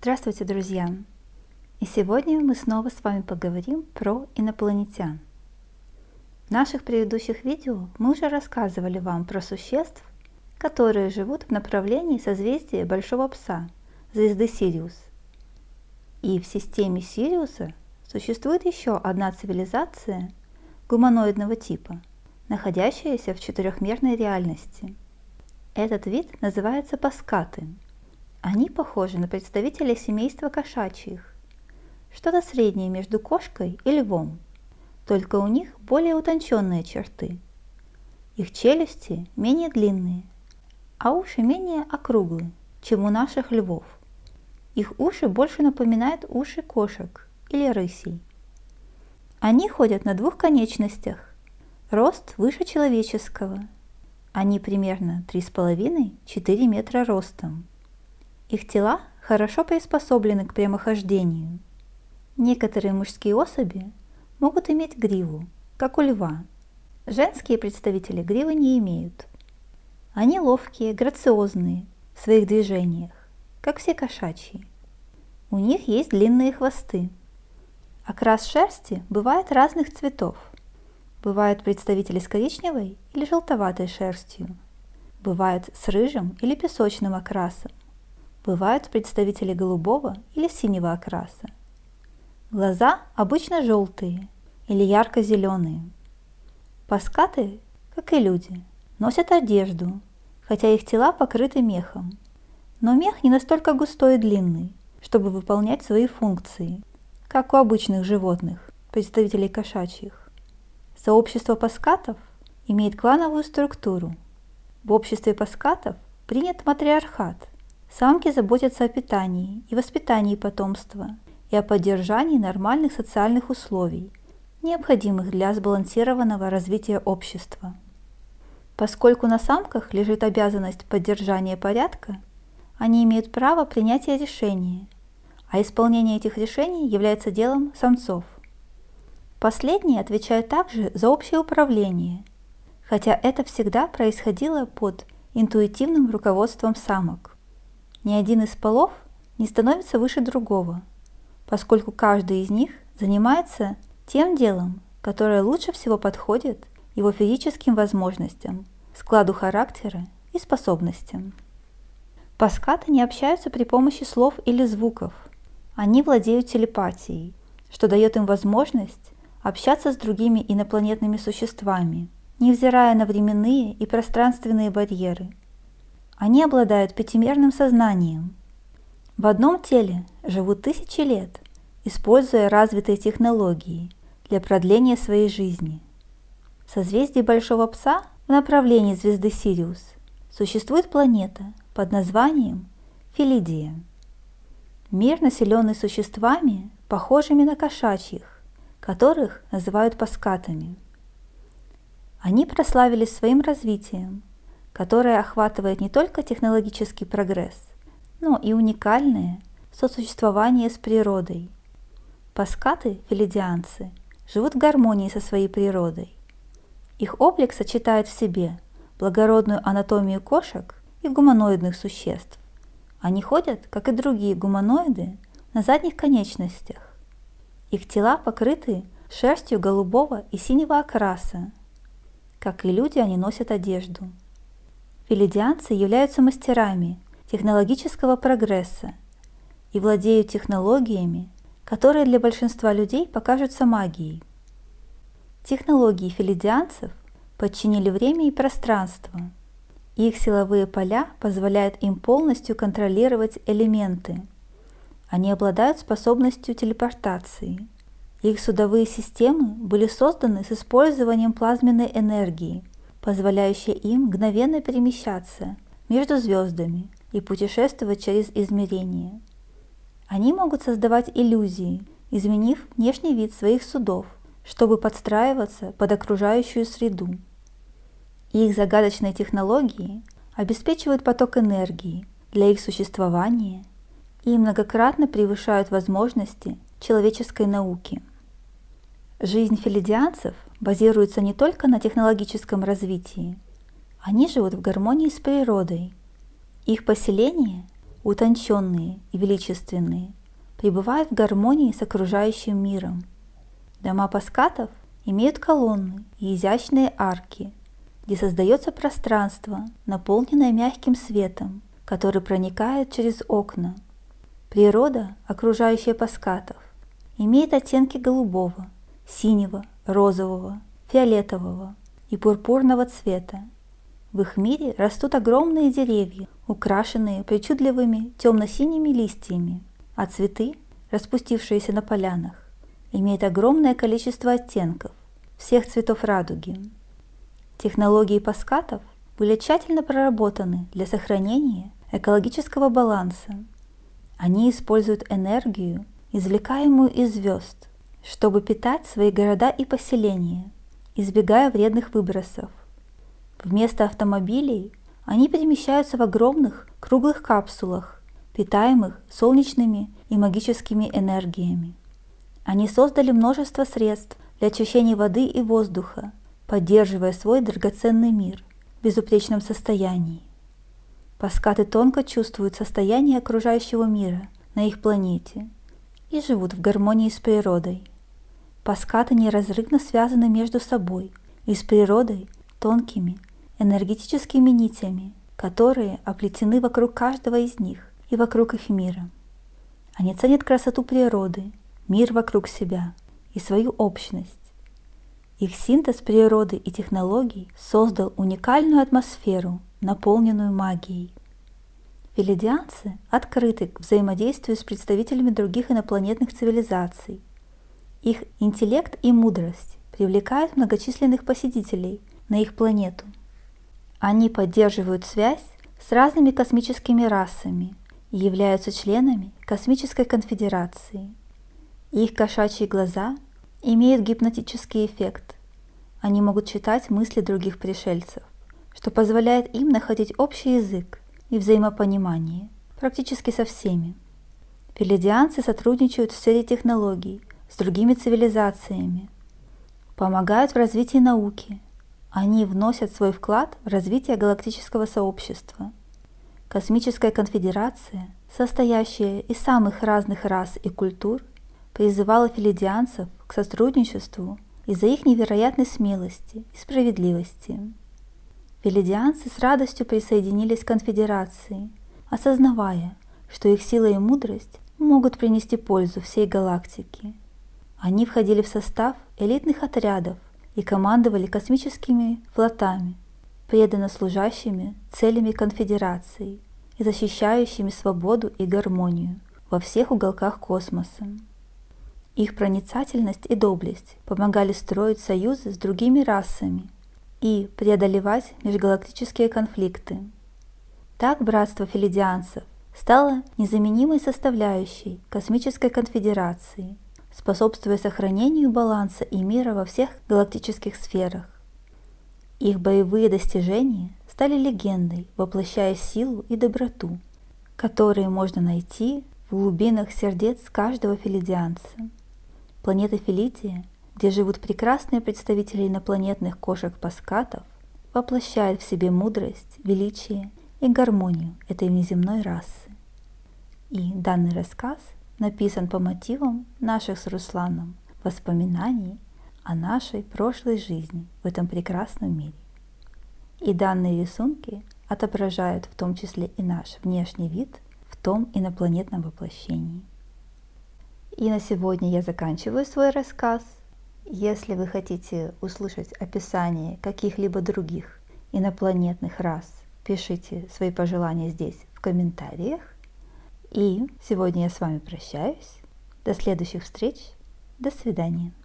Здравствуйте, друзья! И сегодня мы снова с вами поговорим про инопланетян. В наших предыдущих видео мы уже рассказывали вам про существ, которые живут в направлении созвездия Большого Пса, звезды Сириус. И в системе Сириуса существует еще одна цивилизация гуманоидного типа, находящаяся в четырехмерной реальности. Этот вид называется паскаты. Они похожи на представителей семейства кошачьих, что-то среднее между кошкой и львом, только у них более утонченные черты. Их челюсти менее длинные, а уши менее округлые, чем у наших львов. Их уши больше напоминают уши кошек или рысей. Они ходят на двух конечностях, рост выше человеческого. Они примерно 3,5–4 метра ростом. Их тела хорошо приспособлены к прямохождению. Некоторые мужские особи могут иметь гриву, как у льва. Женские представители гривы не имеют. Они ловкие, грациозные в своих движениях, как все кошачьи. У них есть длинные хвосты. Окрас шерсти бывает разных цветов. Бывают представители с коричневой или желтоватой шерстью. Бывают с рыжим или песочным окрасом. Бывают представители голубого или синего окраса. Глаза обычно желтые или ярко-зеленые. Паскаты, как и люди, носят одежду, хотя их тела покрыты мехом. Но мех не настолько густой и длинный, чтобы выполнять свои функции, как у обычных животных, представителей кошачьих. Сообщество паскатов имеет клановую структуру. В обществе паскатов принят матриархат. Самки заботятся о питании и воспитании потомства и о поддержании нормальных социальных условий, необходимых для сбалансированного развития общества. Поскольку на самках лежит обязанность поддержания порядка, они имеют право принятия решения, а исполнение этих решений является делом самцов. Последние отвечают также за общее управление, хотя это всегда происходило под интуитивным руководством самок. Ни один из полов не становится выше другого, поскольку каждый из них занимается тем делом, которое лучше всего подходит его физическим возможностям, складу характера и способностям. Паскаты не общаются при помощи слов или звуков. Они владеют телепатией, что дает им возможность общаться с другими инопланетными существами, невзирая на временные и пространственные барьеры. Они обладают пятимерным сознанием. В одном теле живут тысячи лет, используя развитые технологии для продления своей жизни. В созвездии Большого Пса в направлении звезды Сириус существует планета под названием Филидия. Мир, населенный существами, похожими на кошачьих, которых называют паскатами. Они прославились своим развитием, которое охватывает не только технологический прогресс, но и уникальное сосуществование с природой. Паскаты, филидианцы, живут в гармонии со своей природой. Их облик сочетает в себе благородную анатомию кошек и гуманоидных существ. Они ходят, как и другие гуманоиды, на задних конечностях. Их тела покрыты шерстью голубого и синего окраса. Как и люди, они носят одежду. Филидианцы являются мастерами технологического прогресса и владеют технологиями, которые для большинства людей покажутся магией. Технологии филидианцев подчинили время и пространство. Их силовые поля позволяют им полностью контролировать элементы. Они обладают способностью телепортации. Их судовые системы были созданы с использованием плазменной энергии, позволяющей им мгновенно перемещаться между звездами и путешествовать через измерения. Они могут создавать иллюзии, изменив внешний вид своих судов, чтобы подстраиваться под окружающую среду. Их загадочные технологии обеспечивают поток энергии для их существования и многократно превышают возможности человеческой науки. Жизнь филидианцев базируется не только на технологическом развитии. Они живут в гармонии с природой. Их поселения утонченные и величественные, пребывают в гармонии с окружающим миром. Дома паскатов имеют колонны и изящные арки, где создается пространство, наполненное мягким светом, который проникает через окна. Природа, окружающая паскатов, имеет оттенки голубого, синего, розового, фиолетового и пурпурного цвета. В их мире растут огромные деревья, украшенные причудливыми темно-синими листьями, а цветы, распустившиеся на полянах, имеют огромное количество оттенков всех цветов радуги. Технологии паскатов были тщательно проработаны для сохранения экологического баланса. Они используют энергию, извлекаемую из звезд, чтобы питать свои города и поселения, избегая вредных выбросов. Вместо автомобилей они перемещаются в огромных круглых капсулах, питаемых солнечными и магическими энергиями. Они создали множество средств для очищения воды и воздуха, поддерживая свой драгоценный мир в безупречном состоянии. Паскаты тонко чувствуют состояние окружающего мира на их планете и живут в гармонии с природой. Паскаты неразрывно связаны между собой и с природой тонкими энергетическими нитями, которые оплетены вокруг каждого из них и вокруг их мира. Они ценят красоту природы, мир вокруг себя и свою общность. Их синтез природы и технологий создал уникальную атмосферу, наполненную магией. Филидианцы открыты к взаимодействию с представителями других инопланетных цивилизаций. Их интеллект и мудрость привлекают многочисленных посетителей на их планету. Они поддерживают связь с разными космическими расами и являются членами Космической конфедерации. Их кошачьи глаза имеют гипнотический эффект. Они могут читать мысли других пришельцев, что позволяет им находить общий язык и взаимопонимание практически со всеми. Филидианцы сотрудничают в сфере технологий с другими цивилизациями, помогают в развитии науки. Они вносят свой вклад в развитие галактического сообщества. Космическая конфедерация, состоящая из самых разных рас и культур, призывала филидианцев к сотрудничеству из-за их невероятной смелости и справедливости. Филидианцы с радостью присоединились к конфедерации, осознавая, что их сила и мудрость могут принести пользу всей галактике. Они входили в состав элитных отрядов и командовали космическими флотами, преданно служащими целями конфедерации и защищающими свободу и гармонию во всех уголках космоса. Их проницательность и доблесть помогали строить союзы с другими расами и преодолевать межгалактические конфликты. Так братство филидианцев стало незаменимой составляющей Космической конфедерации, способствуя сохранению баланса и мира во всех галактических сферах. Их боевые достижения стали легендой, воплощая силу и доброту, которые можно найти в глубинах сердец каждого филидианца. Планета Филидия, где живут прекрасные представители инопланетных кошек-паскатов, воплощает в себе мудрость, величие и гармонию этой внеземной расы. И данный рассказ написан по мотивам наших с Русланом воспоминаний о нашей прошлой жизни в этом прекрасном мире. И данные рисунки отображают в том числе и наш внешний вид в том инопланетном воплощении. И на сегодня я заканчиваю свой рассказ. Если вы хотите услышать описание каких-либо других инопланетных рас, пишите свои пожелания здесь в комментариях. И сегодня я с вами прощаюсь. До следующих встреч. До свидания.